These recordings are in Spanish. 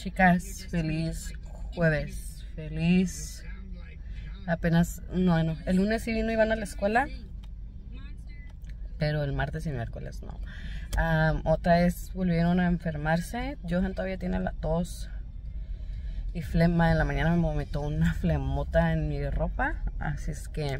Chicas, feliz jueves, feliz. Apenas, bueno, el lunes sí vino Iván a la escuela, pero el martes y miércoles no. Otra vez volvieron a enfermarse. Johan todavía tiene la tos y flema. En la mañana me vomitó una flemota en mi ropa, así es que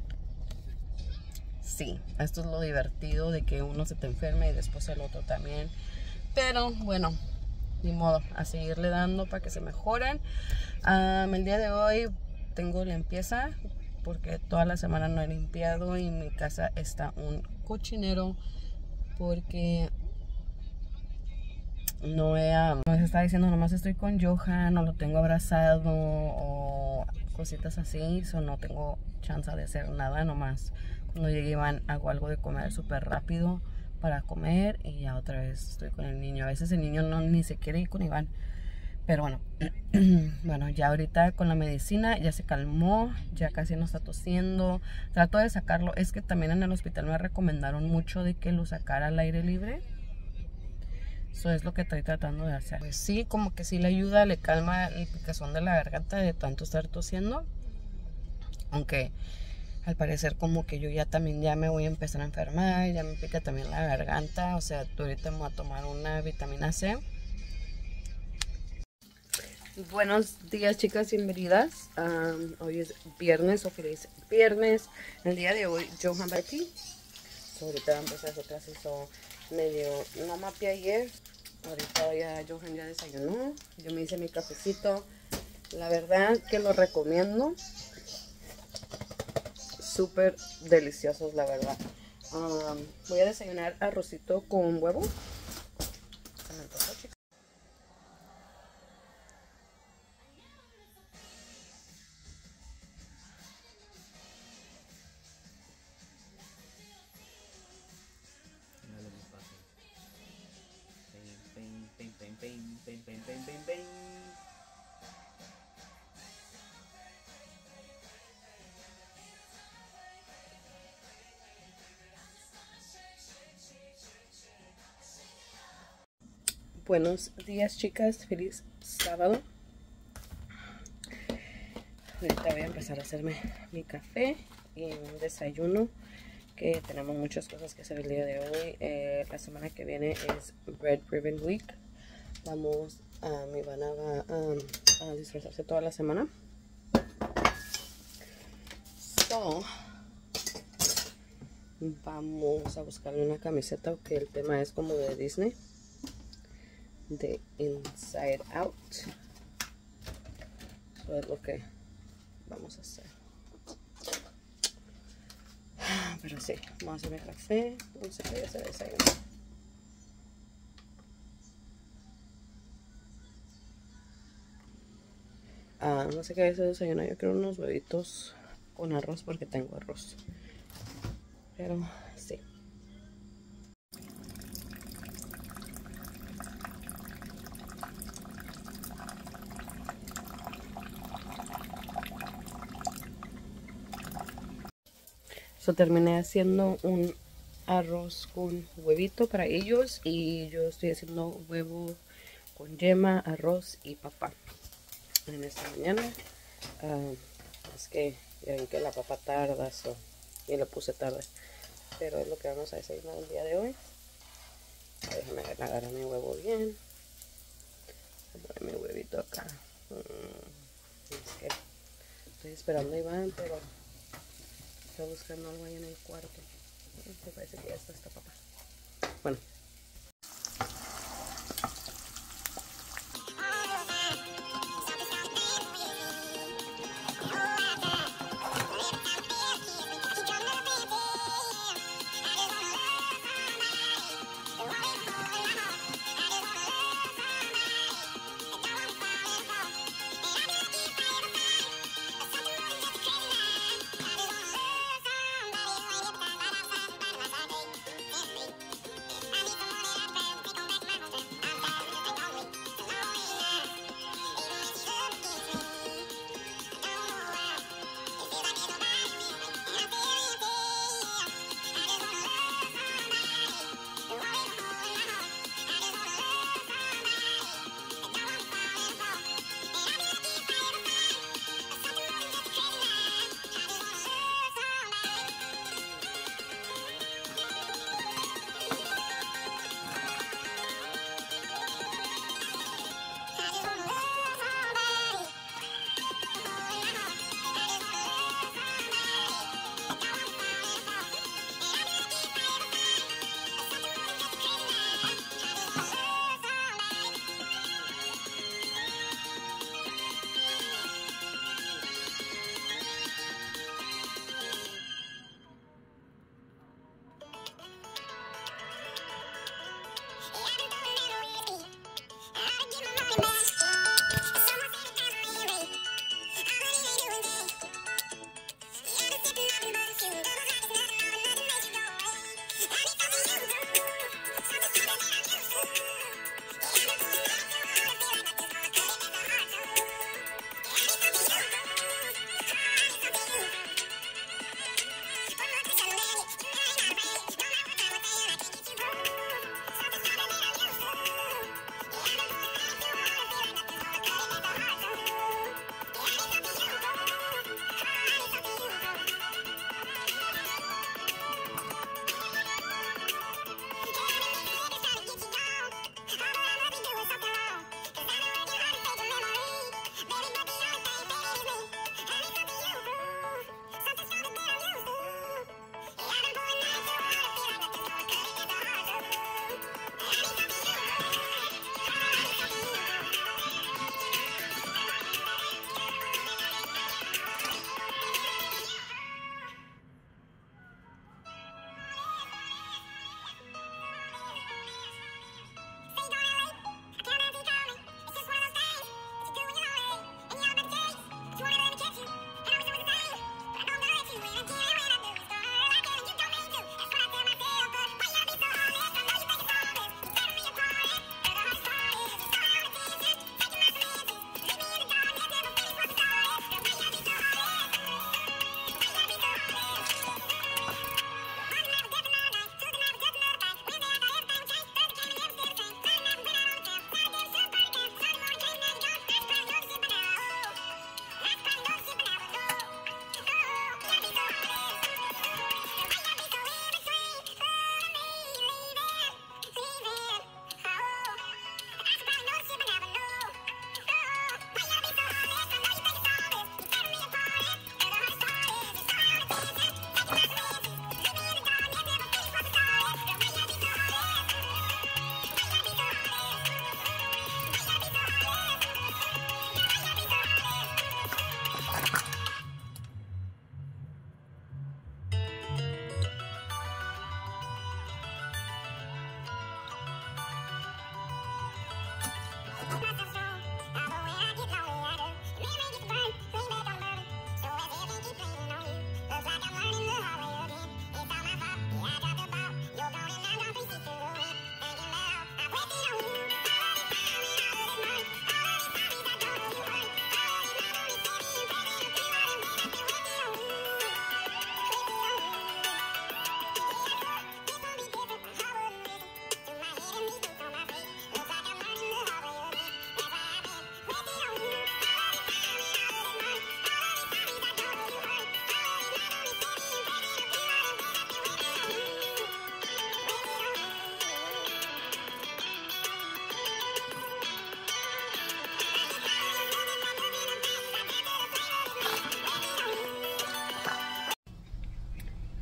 sí, esto es lo divertido de que uno se te enferme y después el otro también. Pero bueno, ni modo, a seguirle dando para que se mejoren. El día de hoy tengo limpieza porque toda la semana no he limpiado y mi casa está un cochinero porque no he, como les estaba diciendo, nomás estoy con Johan, no lo tengo abrazado o cositas así, no tengo chance de hacer nada. Nomás cuando llegue Iván hago algo de comer súper rápido para comer y ya otra vez estoy con el niño. A veces el niño ni se quiere ir con Iván, pero bueno. Bueno, ya ahorita con la medicina ya se calmó, ya casi no está tosiendo. Trato de sacarlo, es que también en el hospital me recomendaron mucho de que lo sacara al aire libre. Eso es lo que estoy tratando de hacer. Pues sí, como que sí le ayuda, le calma el picazón de la garganta de tanto estar tosiendo. Aunque al parecer como que yo ya también ya me voy a empezar a enfermar, ya me pica también la garganta. O sea, ahorita me voy a tomar una vitamina C. Buenos días, chicas, bienvenidas. Hoy es viernes, o feliz viernes. El día de hoy Johan va aquí. Ahorita va a empezar su clase, medio no mapeé ayer. Ahorita ya Johan ya desayunó. Yo me hice mi cafecito. La verdad que lo recomiendo. Súper deliciosos, la verdad. Voy a desayunar arrocito con huevo. Se me antojó, chicas. Buenos días, chicas, feliz sábado. Ahorita voy a empezar a hacerme mi café y un desayuno, que tenemos muchas cosas que hacer el día de hoy. La semana que viene es Red Ribbon Week. Mi Ivana va a disfrazarse toda la semana. Vamos a buscarle una camiseta que el tema es como de Disney, de Inside Out. Eso es lo que vamos a hacer. Pero sí, vamos a hacerme café. No sé qué voy a hacer desayuno. No sé qué voy a hacer desayuno. Yo quiero unos huevitos con arroz porque tengo arroz. Pero sí. Terminé haciendo un arroz con huevito para ellos y yo estoy haciendo huevo con yema, arroz y papa en esta mañana. Es que ya ven que la papa tarda, y le puse tarde, pero es lo que vamos a desayunar el día de hoy. Déjame agarrar mi huevo bien. Voy a poner mi huevito acá. Es que estoy esperando a Iván, pero estoy buscando algo ahí en el cuarto. Me parece que ya está esta papa. Bueno.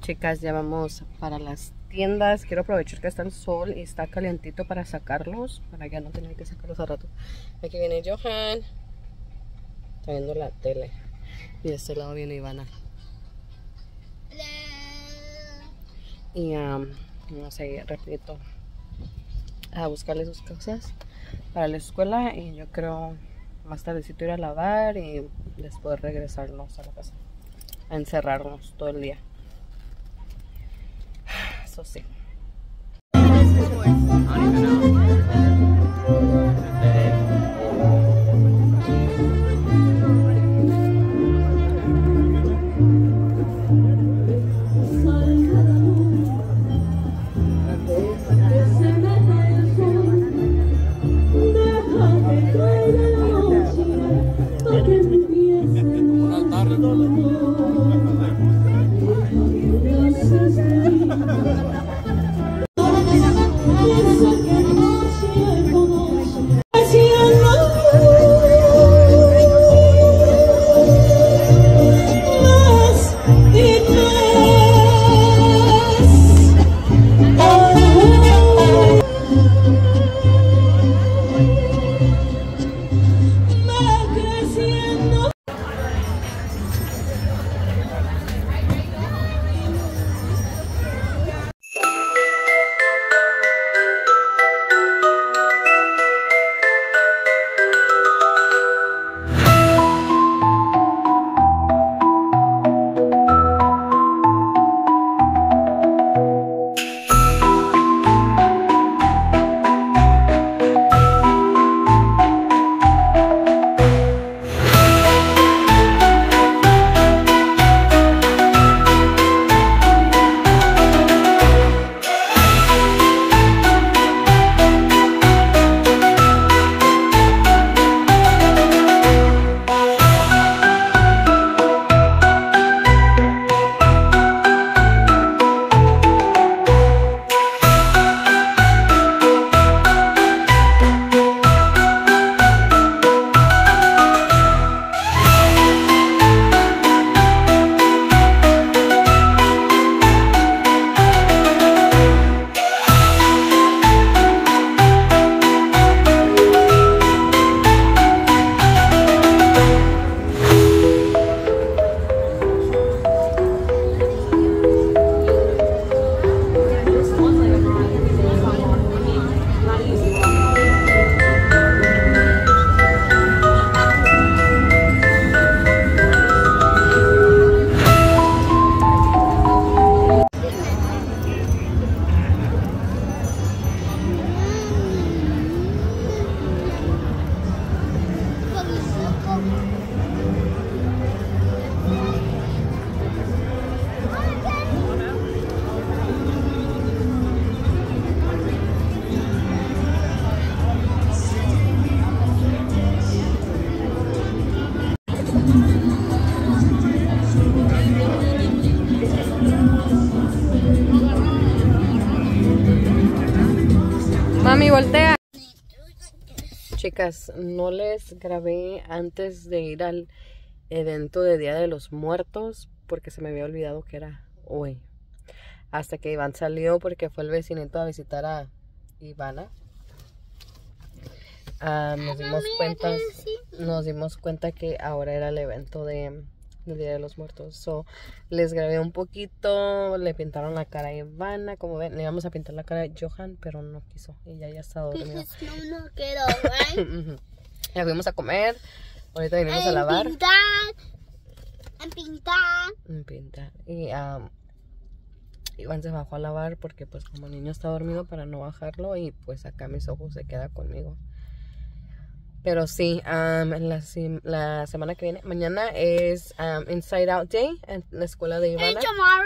Chicas, ya vamos para las tiendas. Quiero aprovechar que está el sol y está calientito para sacarlos, para ya no tener que sacarlos a rato. Aquí viene Johan, está viendo la tele, y de este lado viene Ivana. Y no sé, repito, a buscarle sus cosas para la escuela, y yo creo más tardecito ir a lavar y después regresarnos a la casa, a encerrarnos todo el día. Eso sí. Mami, voltea. Chicas, no les grabé antes de ir al evento de Día de los Muertos porque se me había olvidado que era hoy. Hasta que Iván salió porque fue el vecinito a visitar a Ivana. Nos dimos cuenta que ahora era el evento del Día de los Muertos. So, les grabé un poquito, le pintaron la cara a Ivana. Como ven, le íbamos a pintar la cara a Johan, pero no quiso. Ella ya está dormida. Ya fuimos a comer. Ahorita venimos a lavar. Pintar. Y Iván se bajó a lavar porque pues como el niño está dormido, para no bajarlo, y pues acá mis ojos se queda conmigo. Pero sí, la semana que viene, mañana es Inside Out Day en la escuela de Ivana.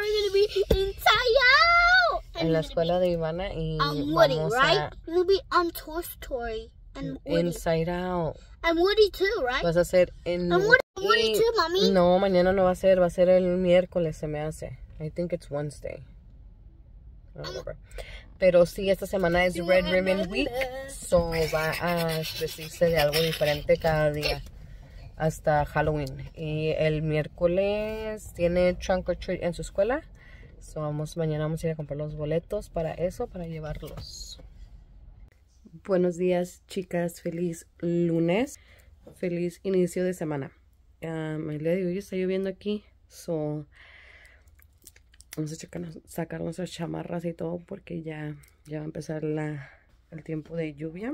En la escuela de Ivana, y Woody, vamos right? a You'll be Toy Story and Woody. Inside Out. And Woody too, right? Vas a hacer en... And Woody too, mommy. No, mañana no va a ser el miércoles, se me hace. I think it's Wednesday. I don't remember. Pero sí, esta semana es Red Ribbon Week. So va a vestirse de algo diferente cada día hasta Halloween. Y el miércoles tiene Trunk or Treat en su escuela. So, mañana vamos a ir a comprar los boletos para eso, para llevarlos. Buenos días, chicas. Feliz lunes. Feliz inicio de semana. El día de hoy está lloviendo aquí. So, vamos a sacar nuestras chamarras y todo porque ya va a empezar el tiempo de lluvia.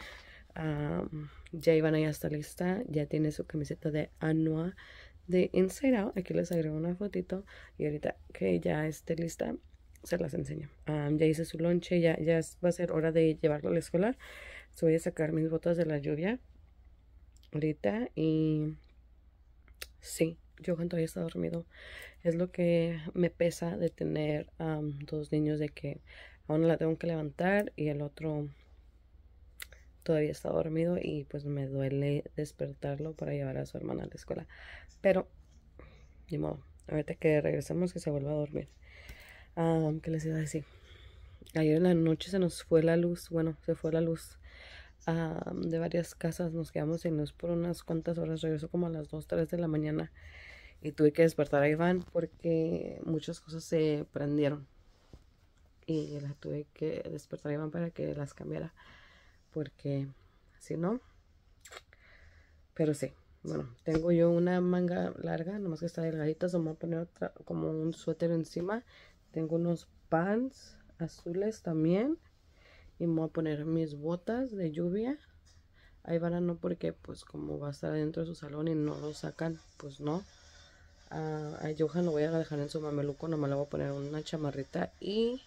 Ya Ivana ya está lista. Ya tiene su camiseta de Anua de Inside Out. Aquí les agrego una fotito. Y ahorita que ya esté lista, se las enseño. Ya hice su lonche. Ya va a ser hora de llevarlo a la escuela. So, voy a sacar mis botas de la lluvia ahorita. Y sí, Johan todavía está dormido. Es lo que me pesa de tener dos niños, de que a uno la tengo que levantar y el otro todavía está dormido, y pues me duele despertarlo para llevar a su hermana a la escuela. Pero, ni modo, ahorita que regresemos que se vuelva a dormir. ¿Qué les iba a decir? Ayer en la noche se nos fue la luz. Bueno, se fue la luz de varias casas. Nos quedamos sin luz por unas cuantas horas. Regresó como a las 2, 3 de la mañana. Y tuve que despertar a Iván porque muchas cosas se prendieron. Y la tuve que despertar a Iván para que las cambiara. Porque si no. Pero sí. Bueno, tengo yo una manga larga, nomás que está delgadita. So me voy a poner otra, como un suéter encima. Tengo unos pants azules también. Y me voy a poner mis botas de lluvia. Ahí van a no, porque pues como va a estar dentro de su salón y no lo sacan, pues no. A Johan lo voy a dejar en su mameluco. Nomás le voy a poner una chamarrita y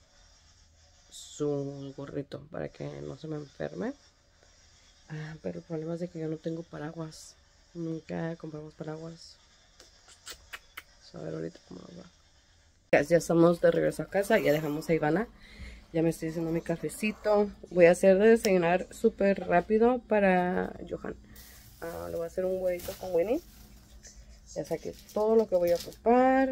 su gorrito para que no se me enferme. Pero el problema es de que yo no tengo paraguas. Nunca compramos paraguas. A ver ahorita cómo nos va. Ya estamos de regreso a casa. Ya dejamos a Ivana. Ya me estoy haciendo mi cafecito. Voy a hacer de desayunar súper rápido para Johan. Le voy a hacer un huevito con Winnie. Ya saqué todo lo que voy a ocupar.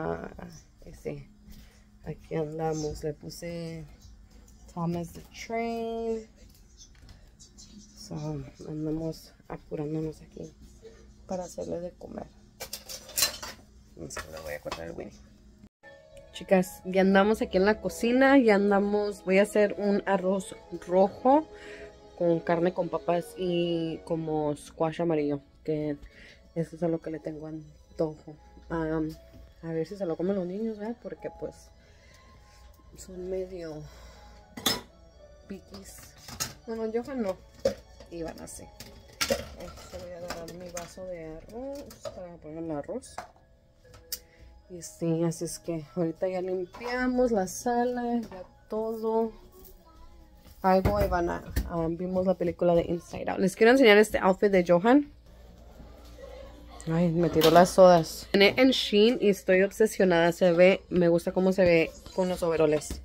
Aquí andamos. Le puse Thomas the Train. So, andamos apurándonos aquí para hacerle de comer. No sé, le voy a cortar el Winnie. Chicas, ya andamos aquí en la cocina. Ya andamos. Voy a hacer un arroz rojo con carne con papas y como squash amarillo. Que eso es a lo que le tengo antojo. A ver si se lo comen los niños, ¿eh? Porque pues son medio piquis. Bueno, Johan no. Iban así. Voy a agarrar mi vaso de arroz para poner el arroz. Y sí, así es que ahorita ya limpiamos la sala, ya todo. Algo, Ivana. Vimos la película de Inside Out. Les quiero enseñar este outfit de Johan. Ay, me tiró las sodas. Viene en Shein y estoy obsesionada. Me gusta cómo se ve con los overoles.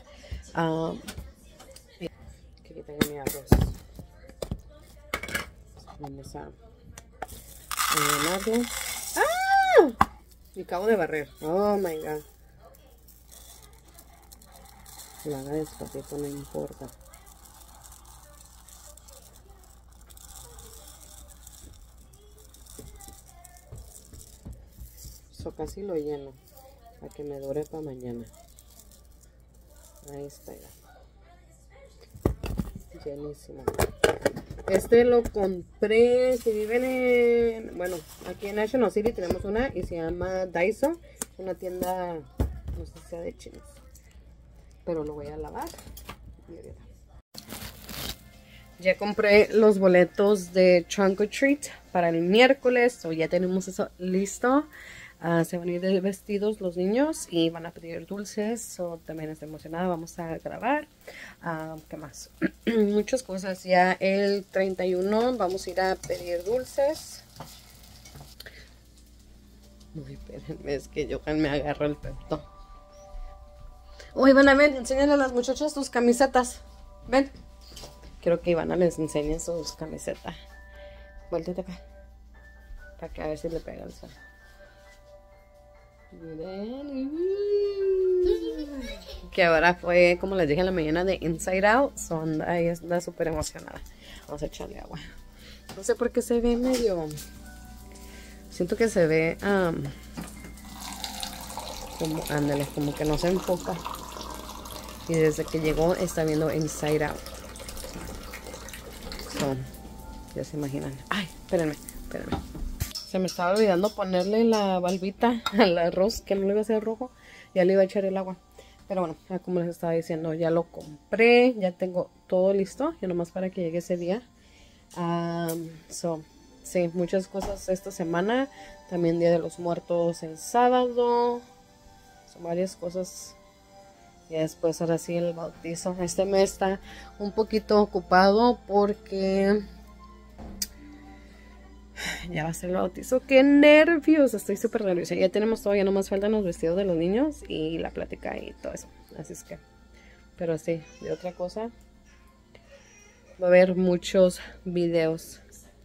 Aquí tengo mi arroz. Vamos a llenarlo. ¡Ah! Me acabo de barrer. Oh my god. La haga despacito, no importa. Casi lo lleno para que me dure para mañana. Ahí está ya. Llenísimo. Este lo compré. Si viven en... Bueno, aquí en National City tenemos una y se llama Daiso. Una tienda, no sé si sea de chinos. Pero lo voy a lavar. Ya compré los boletos de Trunk or Treat para el miércoles. Ya tenemos eso listo. Se van a ir de vestidos los niños y van a pedir dulces. También estoy emocionada. Vamos a grabar. ¿Qué más? Muchas cosas. Ya el 31 vamos a ir a pedir dulces. Uy, espérenme, es que Johan me agarró el pepto. Uy, Ivana, ven, enséñale a las muchachas tus camisetas. Ven. Quiero que Ivana les enseñe sus camisetas. Vuéltate acá. Para que a ver si le pega el sol. Que ahora fue, como les dije en la mañana, de Inside Out. Ahí está súper emocionada. Vamos a echarle agua. No sé por qué se ve medio... Siento que se ve como, ándale, como que no se enfoca. Y desde que llegó está viendo Inside Out. So, ya se imaginan. Ay, espérenme. Se me estaba olvidando ponerle la valvita al arroz, que no le iba a hacer rojo. Ya le iba a echar el agua. Pero bueno, como les estaba diciendo, ya lo compré. Ya tengo todo listo. Ya nomás para que llegue ese día. Sí, muchas cosas esta semana. También Día de los Muertos el sábado. Son varias cosas. Y después ahora sí el bautizo. Este mes está un poquito ocupado porque ya va a ser el bautizo. ¡Qué nervios! Estoy súper nerviosa. Ya tenemos todo, ya nomás faltan los vestidos de los niños y la plática y todo eso. Así es que, pero sí, de otra cosa va a haber muchos videos.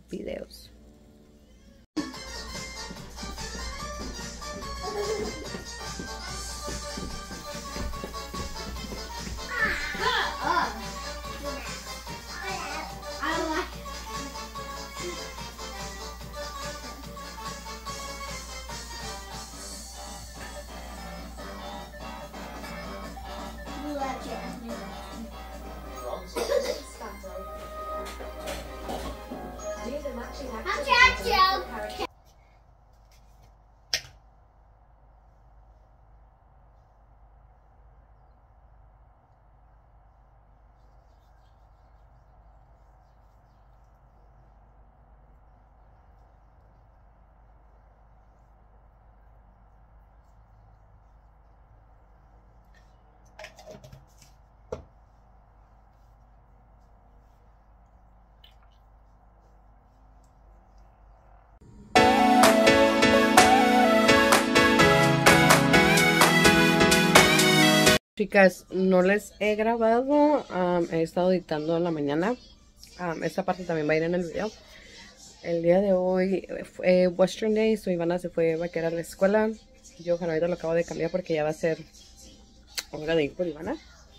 Chicas, no les he grabado, he estado editando en la mañana. Esta parte también va a ir en el video. El día de hoy fue Western Day, so Ivana se fue vaquera a la escuela. Yo ahorita lo acabo de cambiar porque ya va a ser hora de ir por Ivana.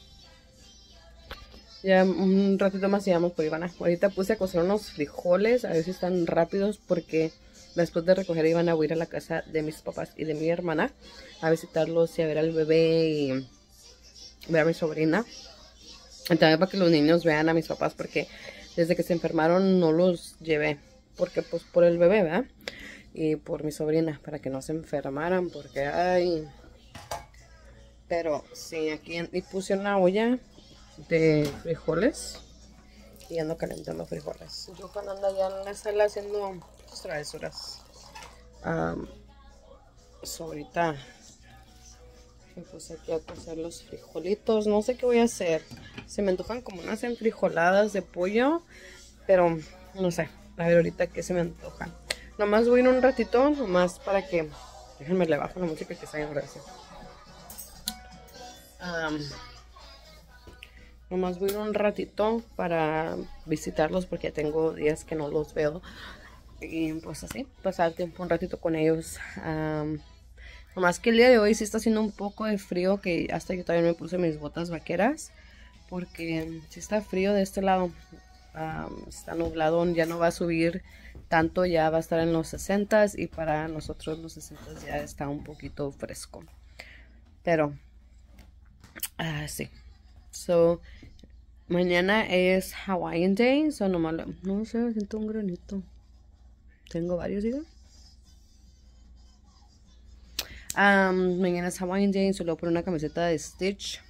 Ya un ratito más íbamos por Ivana. Ahorita puse a cocer unos frijoles, a ver si están rápidos porque después de recoger a Ivana voy a ir a la casa de mis papás y de mi hermana a visitarlos y a ver al bebé y ver a mi sobrina. Y también para que los niños vean a mis papás porque desde que se enfermaron no los llevé. Porque pues por el bebé, ¿verdad? Y por mi sobrina, para que no se enfermaran porque ay. Pero sí, aquí y puse una olla de frijoles y ando calentando frijoles. Yo cuando ando allá en la sala haciendo sus travesuras. Ahorita me puse aquí a cocer los frijolitos. No sé qué voy a hacer. Se me antojan como unas enfrijoladas de pollo, pero no sé. A ver ahorita qué se me antoja. Nomás voy a ir un ratito, nomás para que... Déjenme le bajo la música que está en gracia. Nomás voy a ir un ratito para visitarlos porque ya tengo días que no los veo. Y pues así, pasar tiempo un ratito con ellos. Nomás que el día de hoy sí está haciendo un poco de frío, que hasta yo también me puse mis botas vaqueras. Porque sí está frío de este lado. Está nublado, ya no va a subir tanto, ya va a estar en los 60s y para nosotros los 60s ya está un poquito fresco. Pero, sí. So, mañana es Hawaiian Day, so nomás, no sé, siento un granito. Tengo varios, ¿sí? Mañana es Hawaiian Day, solo por una camiseta de Stitch.